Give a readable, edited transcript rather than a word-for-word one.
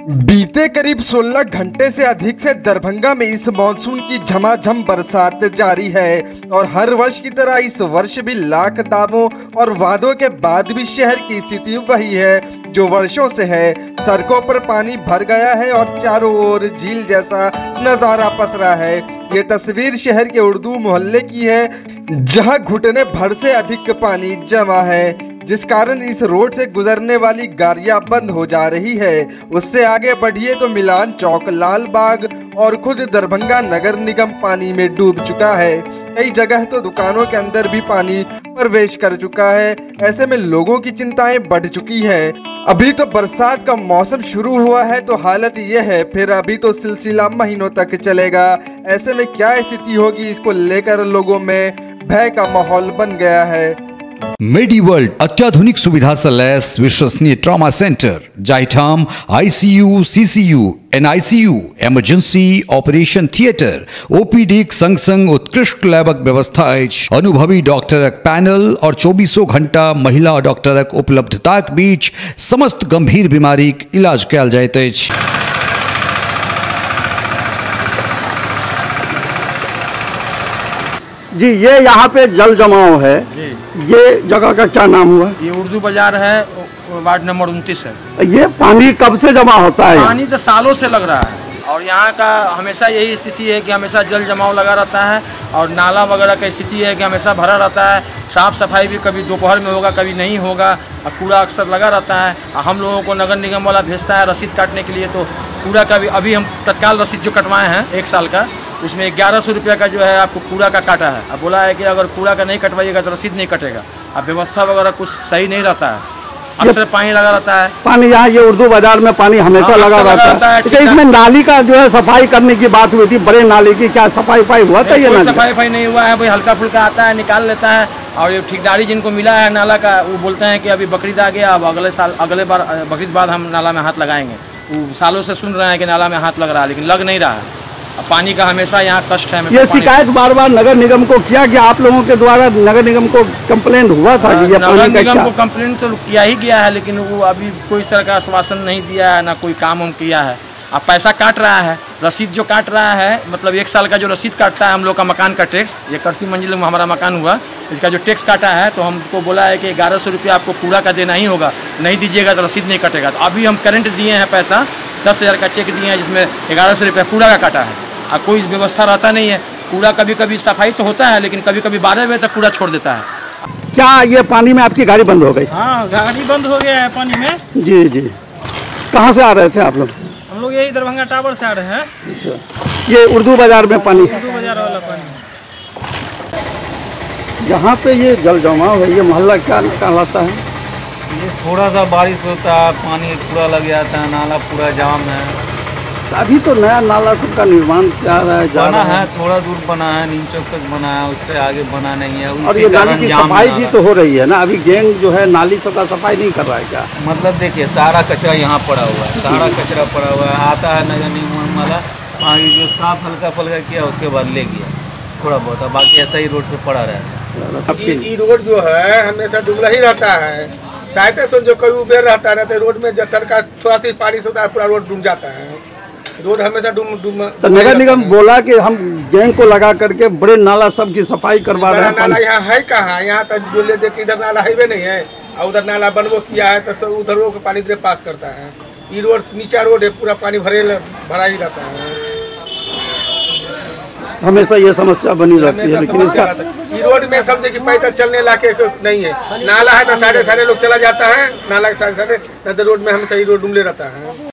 बीते करीब 16 घंटे से अधिक से दरभंगा में इस मॉनसून की झमाझम बरसात जारी है और हर वर्ष की तरह इस वर्ष भी लाख दावों और वादों के बाद भी शहर की स्थिति वही है जो वर्षों से है। सड़कों पर पानी भर गया है और चारों ओर झील जैसा नजारा पसरा है। ये तस्वीर शहर के उर्दू मोहल्ले की है जहां घुटने भर से अधिक पानी जमा है, जिस कारण इस रोड से गुजरने वाली गाड़ियां बंद हो जा रही है। उससे आगे बढ़िए तो मिलान चौक, लाल बाग और खुद दरभंगा नगर निगम पानी में डूब चुका है। कई जगह तो दुकानों के अंदर भी पानी प्रवेश कर चुका है। ऐसे में लोगों की चिंताएं बढ़ चुकी है। अभी तो बरसात का मौसम शुरू हुआ है तो हालत ये है, फिर अभी तो सिलसिला महीनों तक चलेगा। ऐसे में क्या स्थिति होगी, इसको लेकर लोगों में भय का माहौल बन गया है। मेडिवर्ल्ड अत्याधुनिक सुविधा से लैस विश्वसनीय ट्रॉमा सेंटर जाहिठाम ICU, CCU, NICU, emergency operation theatre, OPD संग संग उत्कृष्ट लैबक व्यवस्था अछि। अनुभवी डॉक्टरक पैनल और 24 घंटा महिला डॉक्टरक उपलब्धताक बीच समस्त गंभीर बीमारीक इलाज कयल जाइत अछि। जी, ये यहाँ पे जल जमाव है जी। ये जगह का क्या नाम हुआ? ये उर्दू बाजार है, वार्ड नंबर 29 है। ये पानी कब से जमा होता है? पानी तो सालों से लग रहा है और यहाँ का हमेशा यही स्थिति है कि हमेशा जल जमाव लगा रहता है और नाला वगैरह का स्थिति है कि हमेशा भरा रहता है। साफ सफाई भी कभी दोपहर में होगा, कभी नहीं होगा और कूड़ा अक्सर लगा रहता है। हम लोगों को नगर निगम वाला भेजता है रसीद काटने के लिए, तो कूड़ा का भी अभी हम तत्काल रसीद जो कटवाए हैं 1 साल का, उसमें 1100 रुपये का जो है आपको कूड़ा का काटा है। अब बोला है कि अगर कूड़ा का नहीं कटवाइएगा तो रसीद नहीं कटेगा। अब व्यवस्था वगैरह कुछ सही नहीं रहता है, अक्सर पानी लगा रहता है। पानी यहाँ ये उर्दू बाजार में पानी हमेशा लगा रहता है। तो इसमें नाली का जो है सफाई करने की बात हुई थी, बड़े नाली की, क्या सफाई हुआ था? ये सफाई नहीं हुआ है, भाई हल्का फुल्का आता है, निकाल लेता है। और ये ठेकेदारी जिनको मिला है नाला का, वो बोलते हैं कि अभी बकरीद आ गया, अब अगले बार बकरीद बाद हम नाला में हाथ लगाएंगे। वो सालों से सुन रहे हैं कि नाला में हाथ लग रहा है, लेकिन लग नहीं रहा है। पानी का हमेशा यहाँ कष्ट है। ये शिकायत बार बार नगर निगम को किया कि आप लोगों के द्वारा नगर निगम को कंप्लेंट हुआ था कि ये नगर निगम को कंप्लेंट तो किया ही गया है, लेकिन वो अभी कोई तरह का आश्वासन नहीं दिया है, ना कोई काम हम किया है। अब पैसा काट रहा है, रसीद जो काट रहा है, मतलब 1 साल का जो रसीद काटता है हम लोग का मकान का टैक्स, ये 81 मंजिल में हमारा मकान हुआ, इसका जो टैक्स काटा है तो हमको बोला है कि 1100 रुपये आपको कूड़ा का देना ही होगा, नहीं दीजिएगा तो रसीद नहीं कटेगा। तो अभी हम करंट दिए हैं पैसा, 10,000 का चेक दिए हैं जिसमें 1100 रुपये कूड़ा का काटा है। अब कोई व्यवस्था रहता नहीं है। कूड़ा कभी कभी सफाई तो होता है, लेकिन कभी कभी 12 बजे तक कूड़ा छोड़ देता है। क्या ये पानी में आपकी गाड़ी बंद हो गई? हाँ, गाड़ी बंद हो गया है पानी में। जी जी। कहाँ से आ रहे थे आप लोग? हम लोग यही दरभंगा टावर से आ रहे हैं। अच्छा, ये उर्दू बाजार में पानी? उर्दू बाजार वाला पानी। यहाँ पे ये जल जमाव है, ये मोहल्ला क्या कहलाता है? ये थोड़ा सा बारिश होता है, पानी पूरा लग जाता है, नाला पूरा जाम है। अभी तो नया नाला सबका निर्माण बना है, थोड़ा दूर बना है, नीम चौक तक बना है, उससे आगे बना नहीं है। और ये नाली की सफाई भी तो हो रही है ना? अभी गैंग जो है नाली सबका सफाई नहीं कर रहा है क्या? मतलब देखिए, सारा कचरा यहाँ पड़ा हुआ है, सारा कचरा पड़ा हुआ है। आता है नगर निगम वाला, पानी जो साफ हल्का फुल्का किया उसके बाद ले गया थोड़ा बहुत, बाकी ऐसा ही रोड पे पड़ा रहता है। ये रोड जो है हमेशा डूबला ही रहता है। शायद जो कभी उबेर रहता है ना, तो रोड में जब का थोड़ा सी बारिश होता है पूरा रोड डूब जाता है। रोड हमेशा डूब। तो नगर निगम बोला कि हम गैंग को लगा करके बड़े नाला सब की सफाई करवा रहे हैं। नाला यहाँ है कहाँ? यहाँ तक जो ले देखे इधर नाला हाईवे नहीं है और उधर नाला बनवो किया है तो उधर रोड का पानी इधर पास करता है। ये रोड नीचा रोड है, पूरा पानी भरा ही रहता है। हमेशा ये समस्या बनी रहती है, लेकिन इसका ये रोड में समझे कि पैदल चलने लाके नहीं है। नाला है तो सारे लोग चला जाता है, नाला के सारे न तो रोड में हमेशा ये रोड डूबले रहता है।